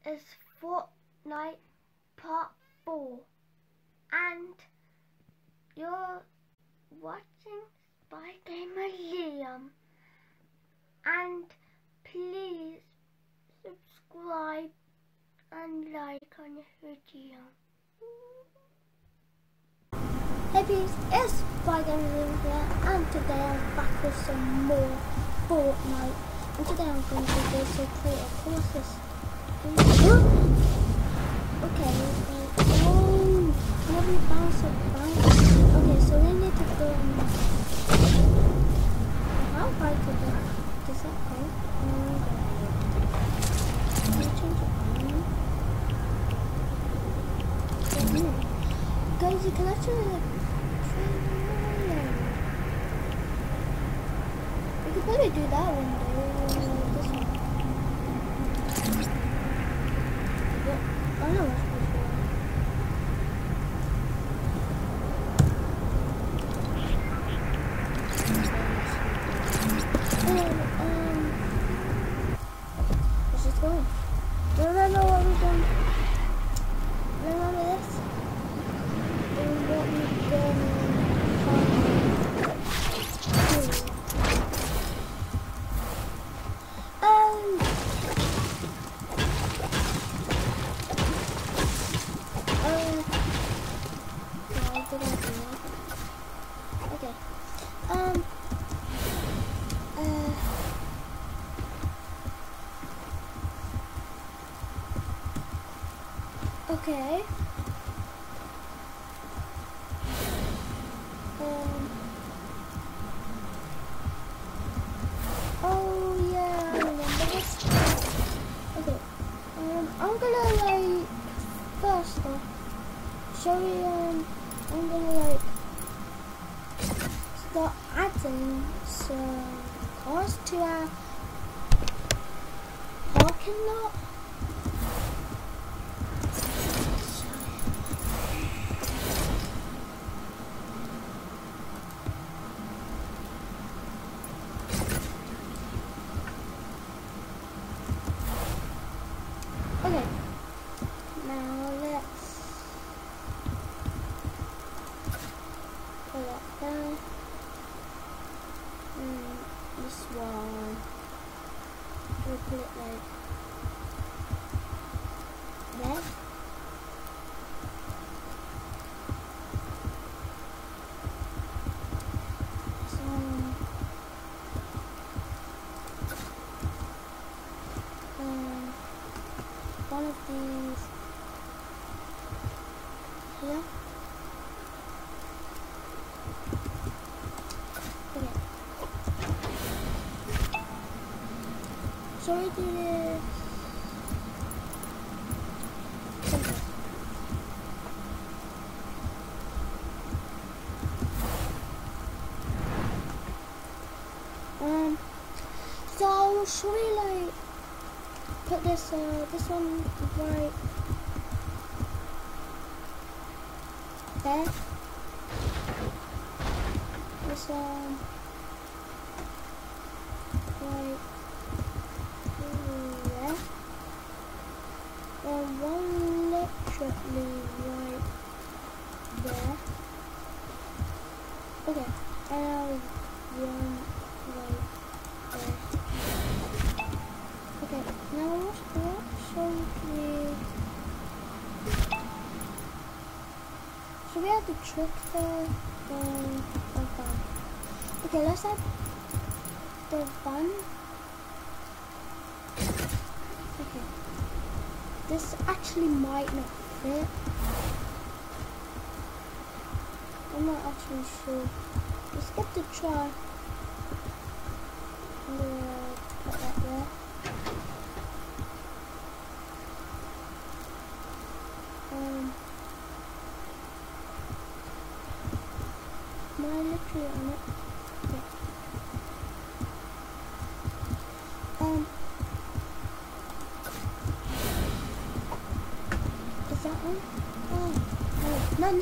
is Fortnite Part 4, and you're watching Spy Gamer Liam, and please subscribe and like on this video. Hey peeps, it's Spy Gamer Liam here, and today I'm back with some more Fortnite, and today I'm going to do this to create a courses. Okay, oh, let me bounce it. Okay, so we need to go how high could that? Does that go? Can I change it? Guys, you can actually like we could probably do that one though. This one. I know what's before. Let's just go. Remember what we've done? Remember this? What we've done okay. Oh yeah, I remember this. Okay. I'm gonna like first off, shall we I'm gonna like start adding some cars to our parking lot. Okay, now let's put that down. This one, we'll put it like there. One of these here. Okay. Shall we do this? So should we like put this one right there. This one right there. And one literally right there. Okay, and one right there. Okay, now what should we add the trick there? Okay, let's add the van. Okay, this actually might not fit. I'm not actually sure. Let's get the try. I'm gonna put that there. Am I literally on it? Okay. Is that one? Oh, no.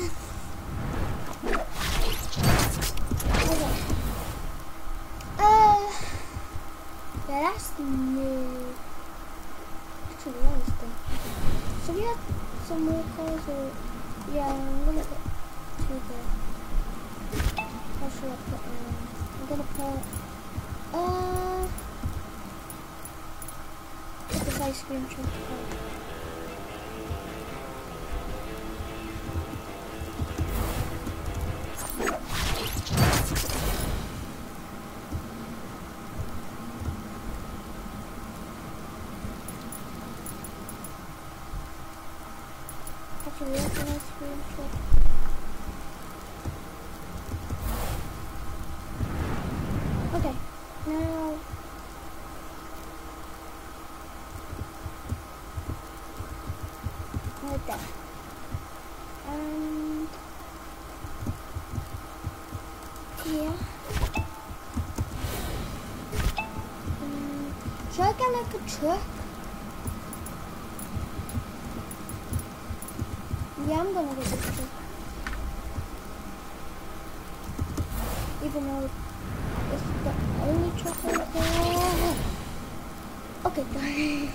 Okay. Yeah, that's new. actually almost done. So we have some more cars, or yeah, I'm gonna get to the. How should I put in? I'm gonna put this ice cream truck. Actually, that's an ice cream truck. Okay, now right there. And here. Should I get like a truck? Yeah, I'm gonna get this truck. Even though it's the only truck right there. Okay, guys.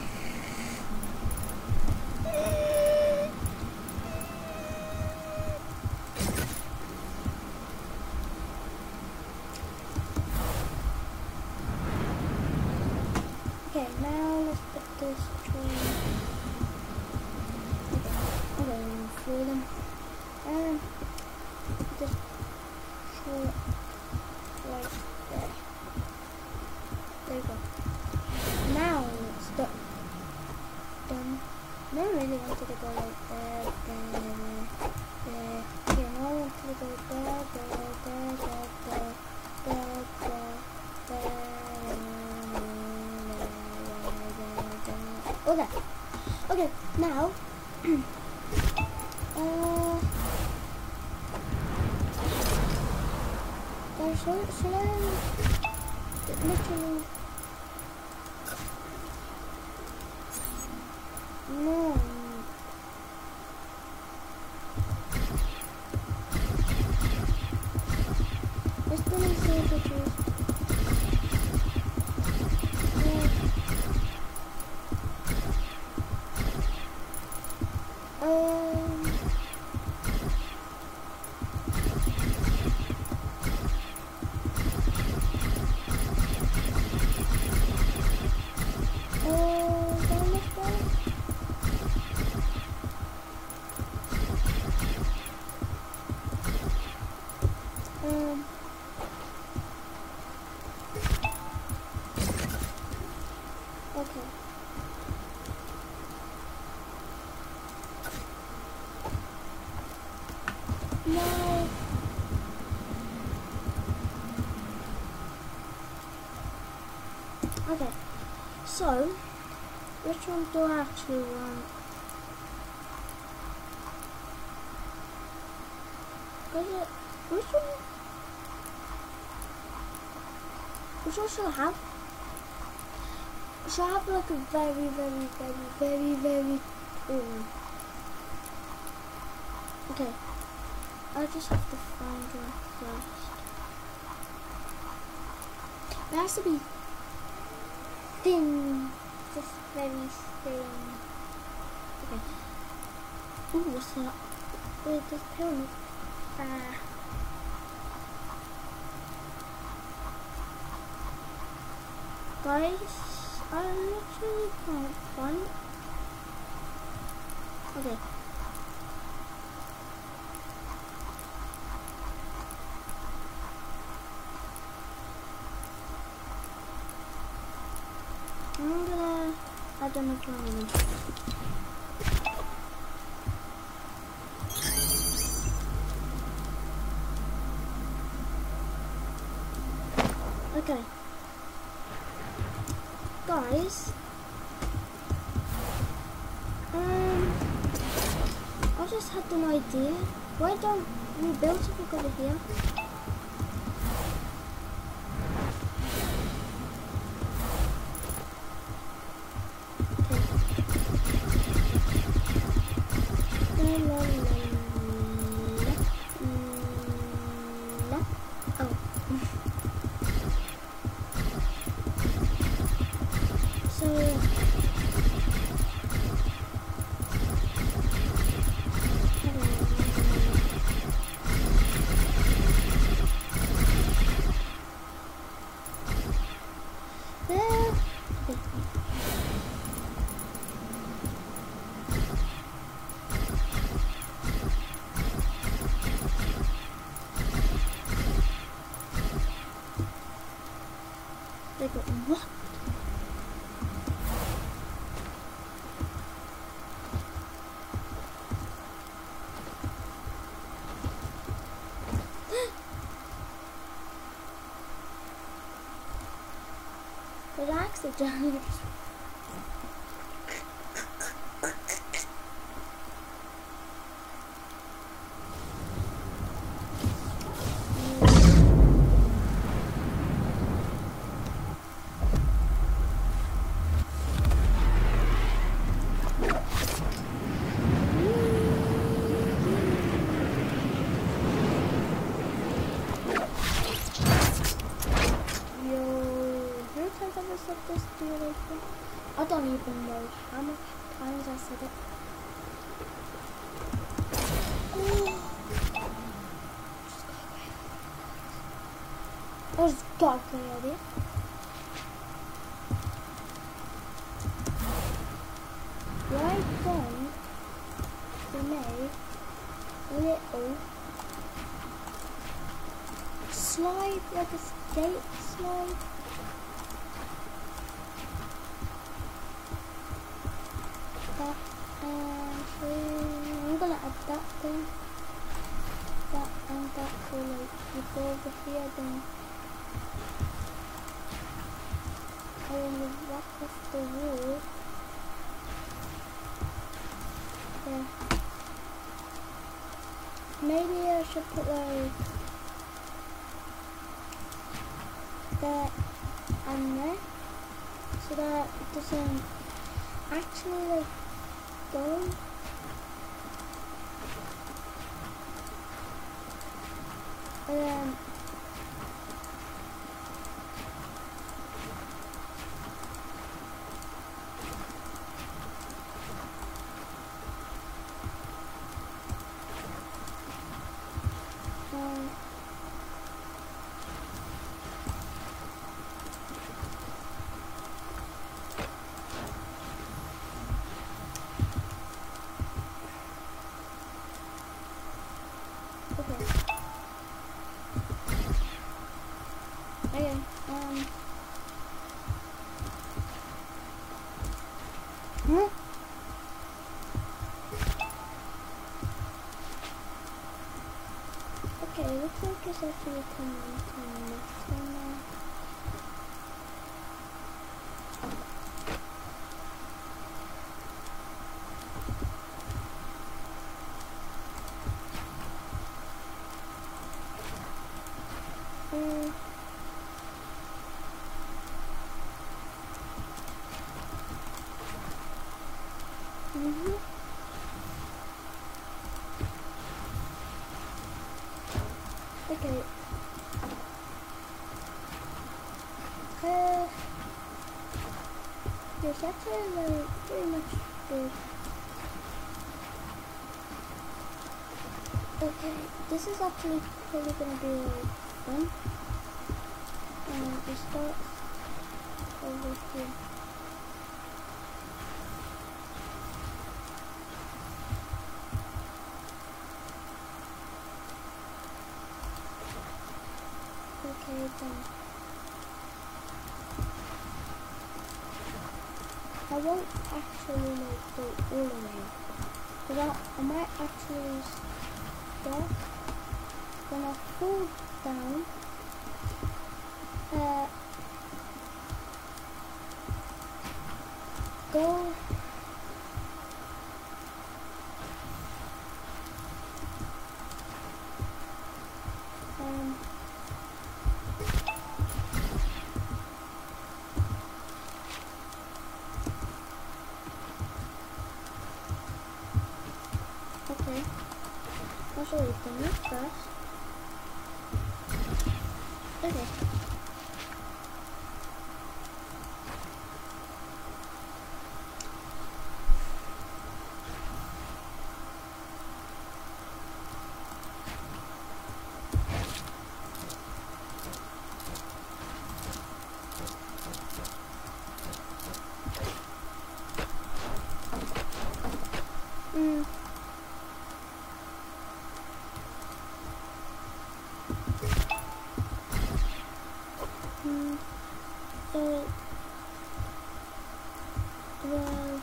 Okay, now let's put this train. Okay, I'm going through them. And this short right there. There you go. Now it's done. No, I really wanted to go like there, there. Okay, now I wanted to go there, there. Okay, now should I literally no. Let's go and see if it is. Okay. Now, okay. So, which one do I actually want? Which one should I have? Should I have like a very okay. I just have to find one first. It has to be thin, just very thin. Okay. Ooh, what's that? Wait, this pyramid. Guys, I literally can't find. Okay. I'm gonna add another one. Okay. Guys, I just had an idea. Why don't we build something over here? What? Relax it down. I don't even know how much times I said it. I just got a clear idea. Why don't we make a little slide, like a skate slide? I'm gonna add that thing, that and that, so like you go over here, then I will walk off the wall. Yeah. Maybe I should put like that and there, so that it doesn't actually like go. And then okay, looks like it's actually coming to the next one now. Okay. There's actually like pretty much good. Okay, this is actually probably gonna be like fun. It starts over here. Okay, then. I won't actually like go all the way, but I might actually stop when I fall down. Go. Okay, I'll show you things first. Okay. Well,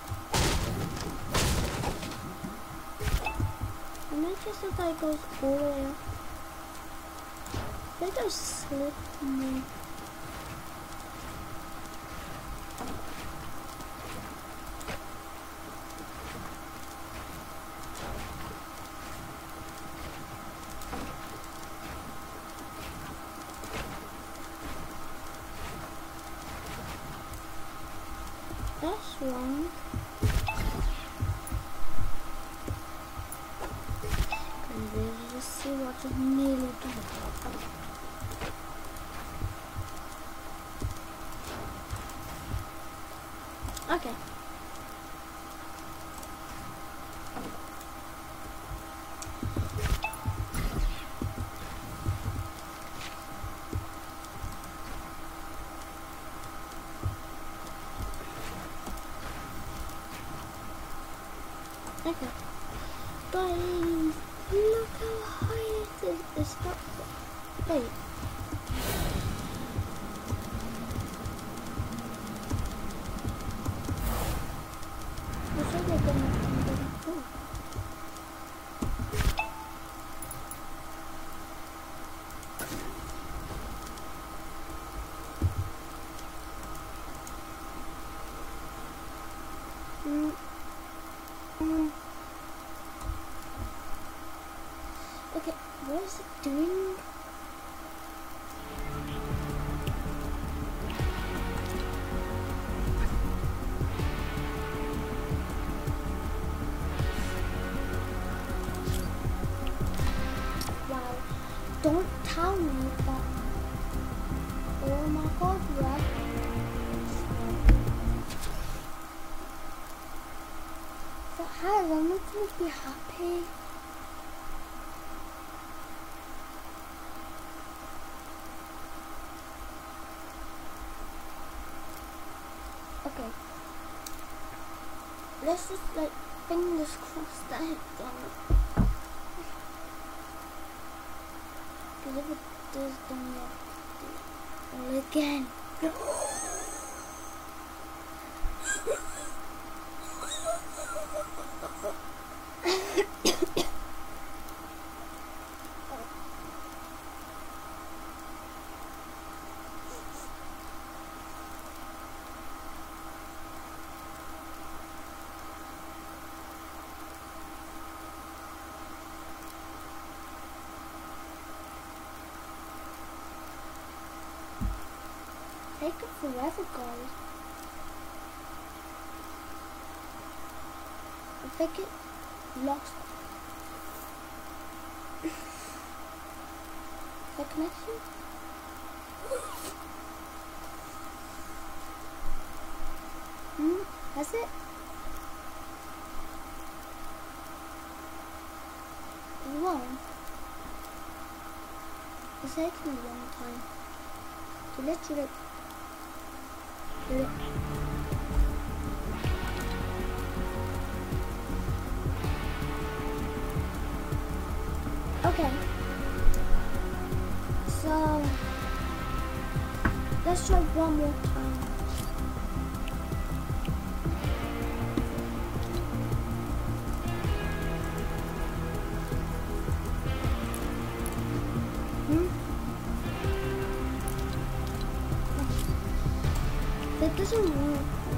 I noticed that that goes all the way up. I think I slipped me. That's wrong. And let's just see what I've nearly done. Okay. Okay. Guys, look how high it is. It's not. Wait. I thought they're gonna go. Okay, what is it doing? Wow, don't tell me that. Oh my god, what? But how? I'm not going to be happy. Okay. Let's just like fingers crossed that it's gonna. Because if it does, then we have to do it all again. Take it forever, guys. I think it lost the connection. Has it? It won't. It's taking me a long time to literally. Okay, so let's try one more time. That doesn't work.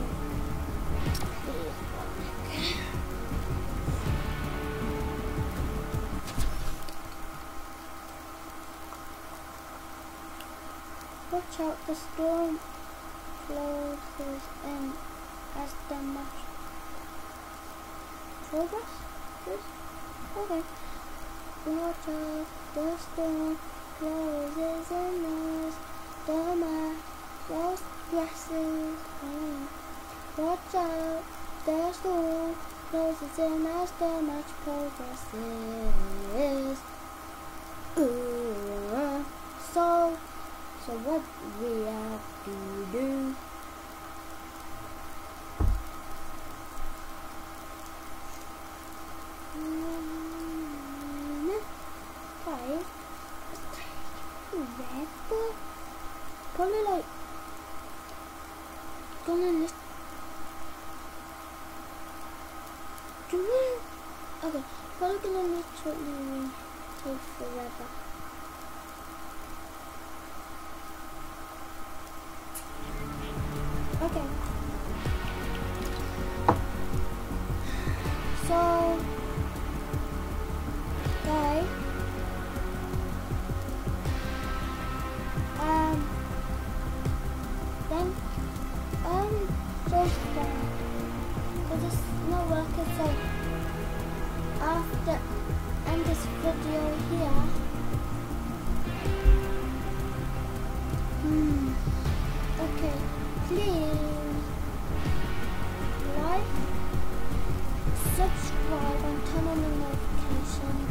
Watch out, the storm closes in as the much progress. Okay. Watch out, the storm closes in as the much progresses. Watch out, the storm closes in as the much progresses. So what we have to do? Guys, probably like gonna list Okay, probably gonna literally take forever. Okay. So, guys, then, so because it's not working, so after end this video here, okay, please like, subscribe, and turn on the notification.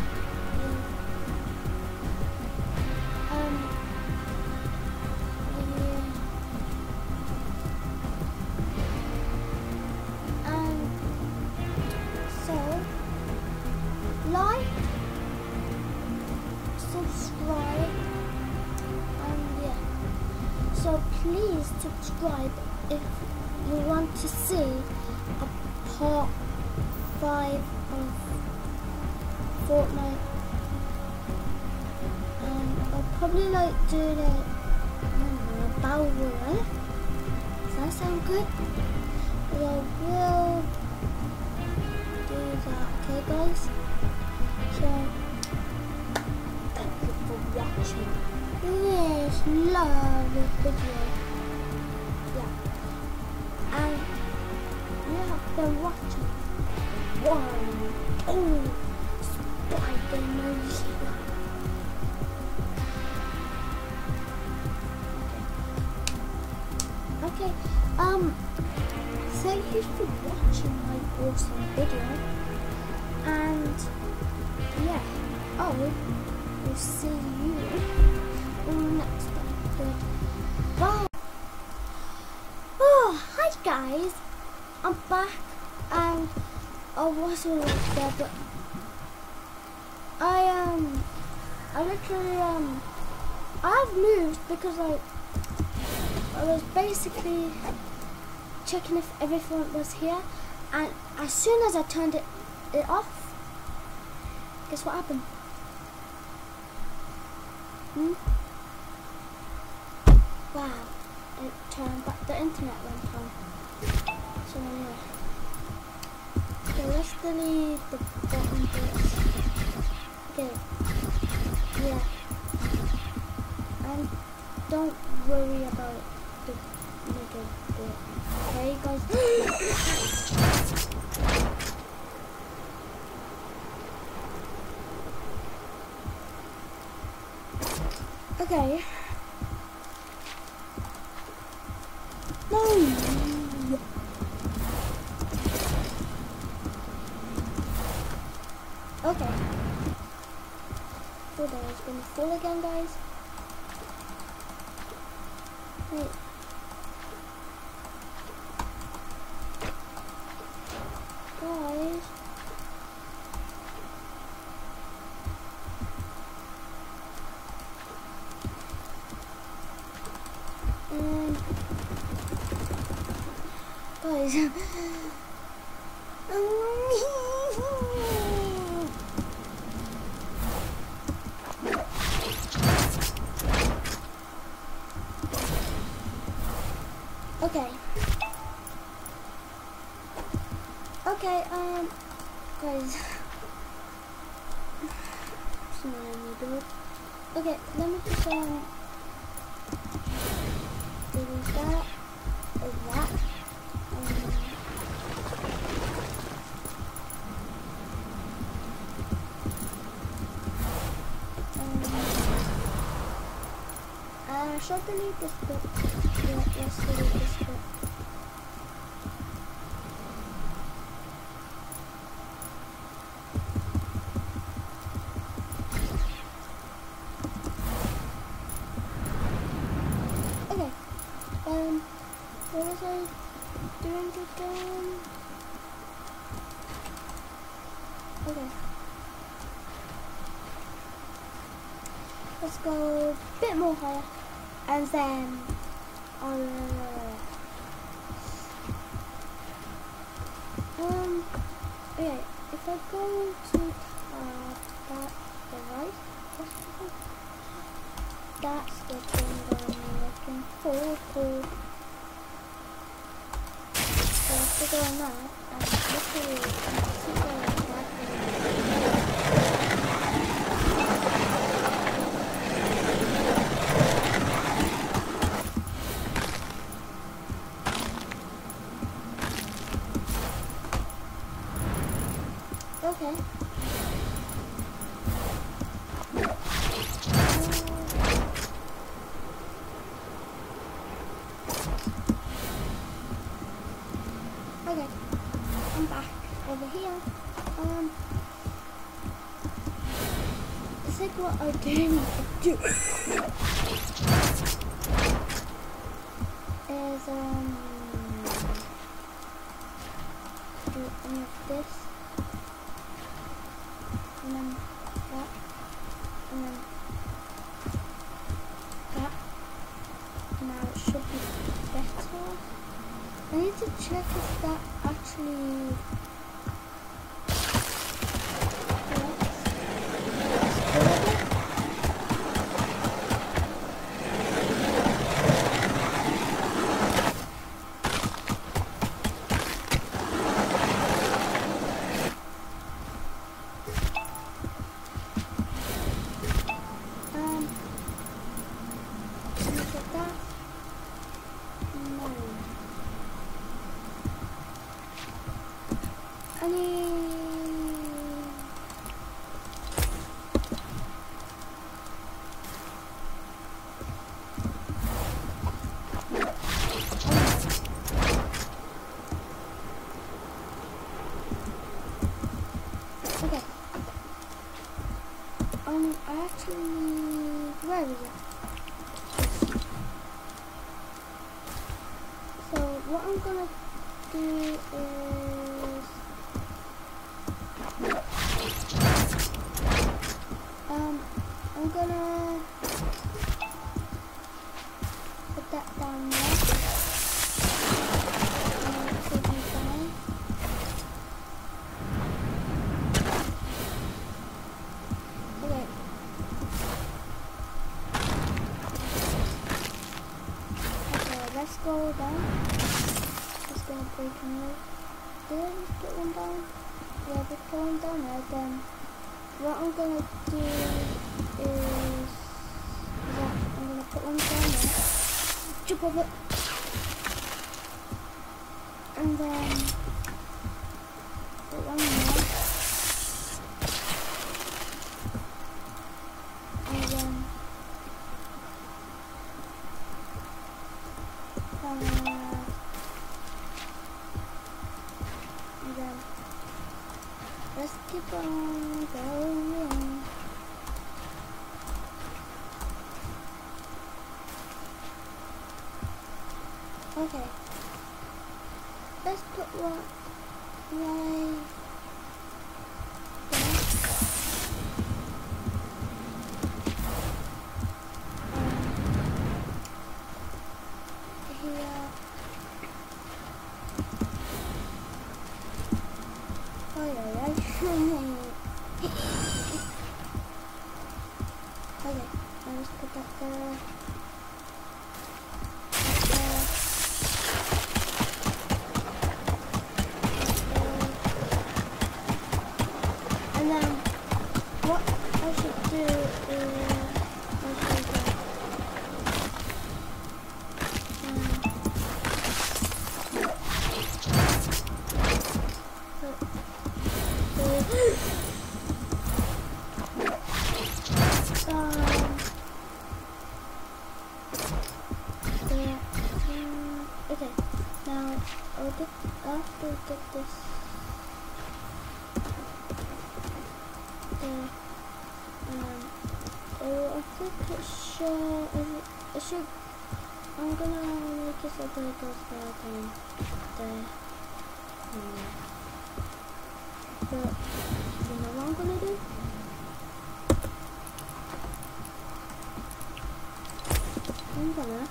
Like, subscribe, and yeah. So please subscribe if you want to see a part 5 of Fortnite. I'll probably like do that. I don't know, Battle Royale. Does that sound good? But I will do that. Okay, guys. So, thank you for watching. Yes, love this video. Yeah. And you have been watching Spider-Man. Okay. Thank you for watching my awesome video. And yeah, we'll see you on the next episode. Bye. Oh, hi guys, I'm back, and I wasn't like there, but I literally I've moved because I was basically checking if everything was here, and as soon as I turned it off, guess what happened? Wow, it turned back, the internet went on. So yeah. Okay, let's delete the bottom bits. Okay. Yeah. And don't worry about the middle bit. Okay, guys? Okay. No. Okay. So that is gonna fall again, guys. Wait. Guys. Guys. Okay. Okay, guys. Okay, let me just, delete that, or that, I should delete this bit. Yeah, let's delete this bit. Okay. What was I doing again? Okay. Let's go a bit more higher, and then to go on that and literally super bad. Okay. Okay, I'm back over here. It's like what I do is do any of this, and then that, and then that. Now it should be better. I need to check if that actually works. Okay. I actually, where is it? So what I'm gonna do is, I'm gonna put that down there. And it should be fine. Okay. Okay, let's go down. Let's go break and move. Did I just put one down? Yeah, just put one down there. Then what I'm gonna do is that I'm gonna put one down there. Jump over it. And then put one there. And then let's keep on going. Okay. Let's put one right there. Here. Oh yeah, right. Okay, I'll just put that there. And then what I should do is okay, now I'll get after get this there. I think it should. I'm gonna make it so that it goes there then there. But you know what I'm gonna do? I'm gonna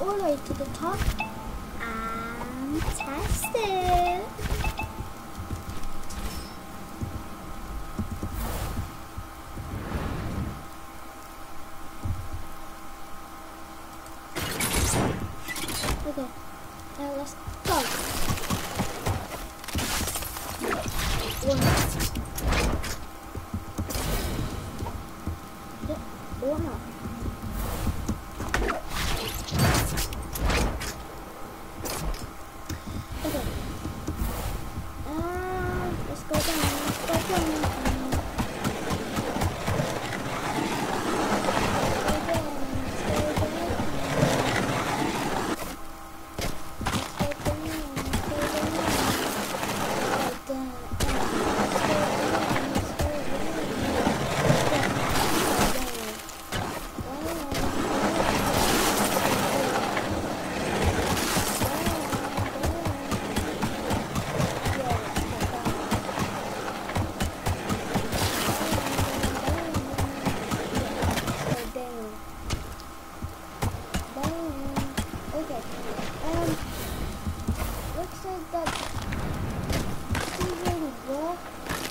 all the way to the top and test it. Okay, now let's go. One. Or not. Okay. Let's go down. Let's go down. Looks like that didn't really work.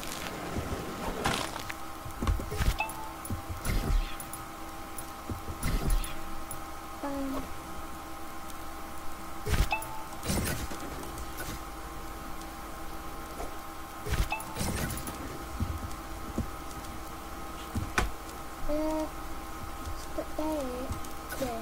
Put that there.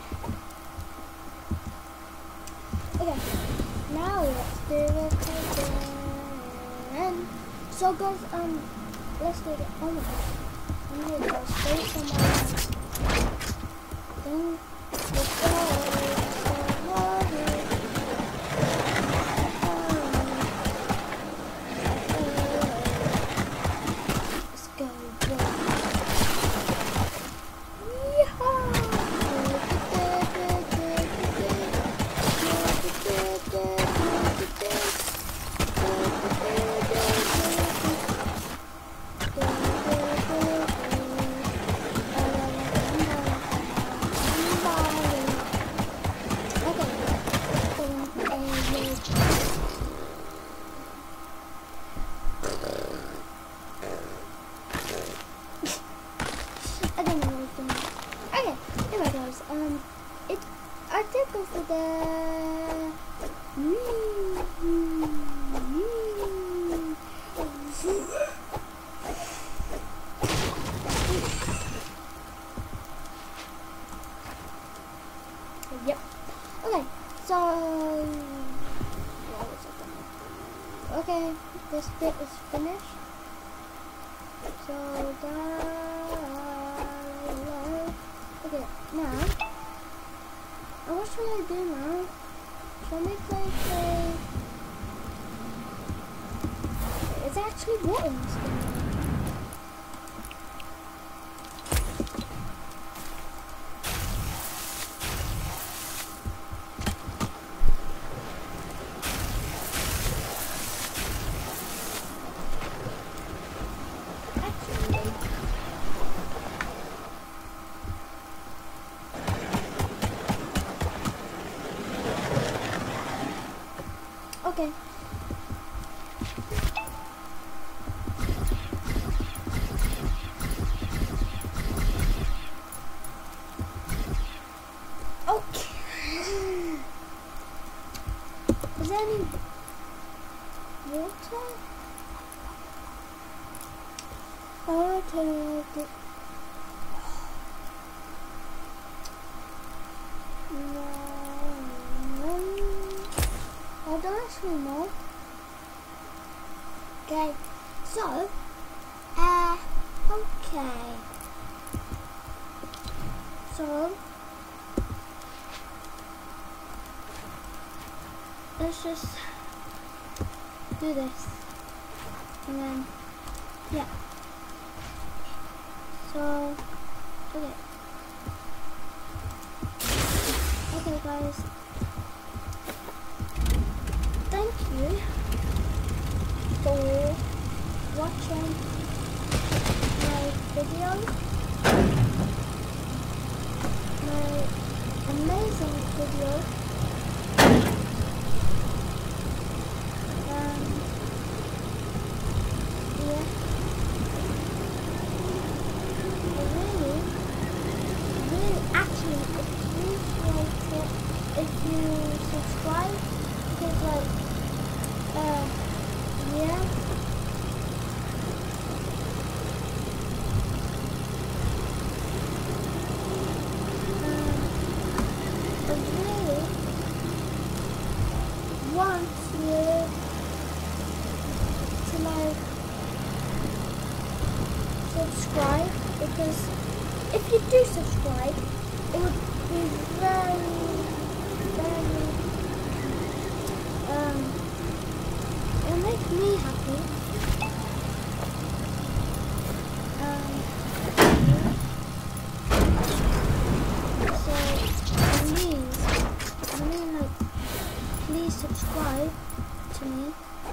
Okay, now let's do it again. So guys, let's do it. Oh my gosh, I'm gonna go straight somewhere. Then let's go. I don't know what I'm doing. Okay, anyway guys, I did go for the yep. Okay, so what was it? Okay, this bit is finished. So okay, now what should I do now? Should I play? It's actually buttons. Okay. Okay. Is there any water? Okay. I don't actually know. Okay, so, okay. So, let's just do this. And then, yeah. So, okay. Okay guys. Thank you for watching my video. amazing video. Yeah. Really actually appreciate it if you subscribe, because like yeah. I really want you to like subscribe, because if you do subscribe, it would be very it'll make me happy. So like, please subscribe to me.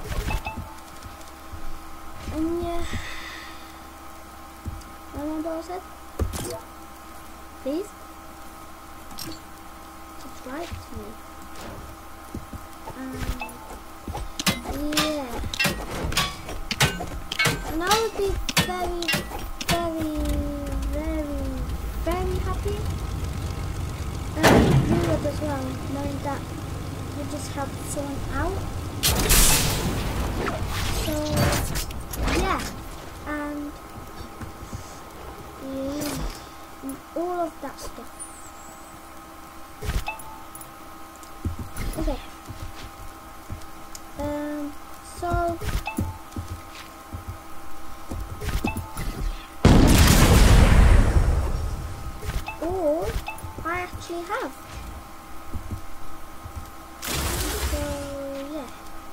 And yeah, remember what I said? Please subscribe to me. Yeah, and I would be very happy, and you would as well, knowing that you just helped someone out. So yeah, and yeah, and all of that stuff. Okay. So all I actually have. So yeah.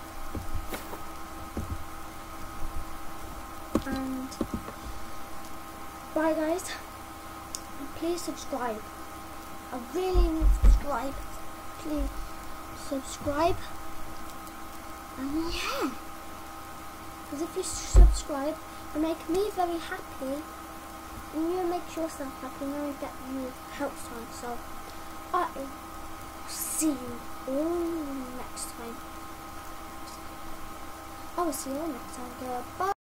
And bye guys. Please subscribe. I really need to subscribe. Please subscribe. And yeah, because if you subscribe, it makes me very happy, and you make yourself happy, knowing that you help someone. So I will see you all next time. I will see you all next time. Goodbye.